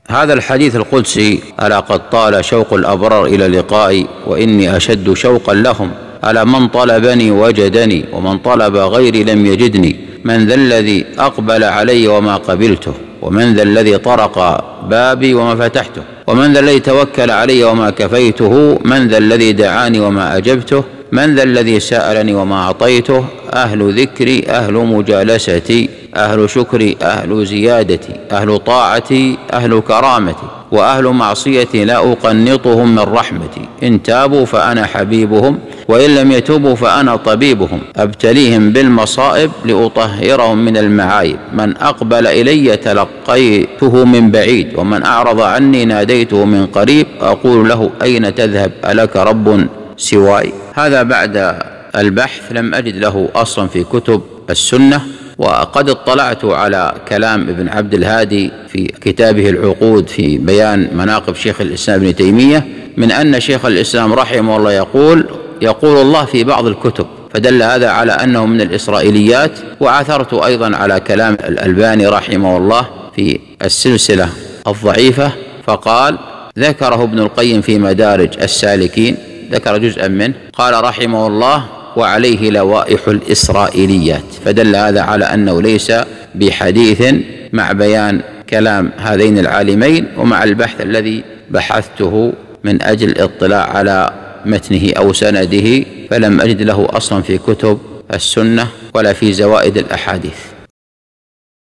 هذا الحديث القدسي: ألا قد طال شوق الأبرار إلى لقائي وإني أشد شوقا لهم، ألا من طلبني وجدني ومن طلب غيري لم يجدني، من ذا الذي أقبل علي وما قبلته، ومن ذا الذي طرق بابي وما فتحته، ومن ذا الذي توكل علي وما كفيته، من ذا الذي دعاني وما أجبته، من ذا الذي سألني وما أعطيته، أهل ذكري أهل مجالستي، أهل شكري أهل زيادتي، أهل طاعتي أهل كرامتي، وأهل معصيتي لا أقنطهم من رحمتي، إن تابوا فأنا حبيبهم وإن لم يتوبوا فأنا طبيبهم، أبتليهم بالمصائب لأطهرهم من المعايب، من أقبل إلي تلقيته من بعيد، ومن أعرض عني ناديته من قريب، أقول له أين تذهب ألك رب سواي. هذا بعد البحث لم أجد له أصلا في كتب السنة، وقد اطلعت على كلام ابن عبد الهادي في كتابه العقود في بيان مناقب شيخ الإسلام ابن تيمية، من أن شيخ الإسلام رحمه الله يقول الله في بعض الكتب، فدل هذا على أنه من الإسرائيليات. وعثرت أيضا على كلام الألباني رحمه الله في السلسلة الضعيفة، فقال ذكره ابن القيم في مدارج السالكين، ذكر جزءا منه، قال رحمه الله: وعليه لوائح الإسرائيليات، فدل هذا على أنه ليس بحديث، مع بيان كلام هذين العالمين ومع البحث الذي بحثته من أجل الاطلاع على متنه أو سنده، فلم أجد له أصلا في كتب السنة ولا في زوائد الأحاديث.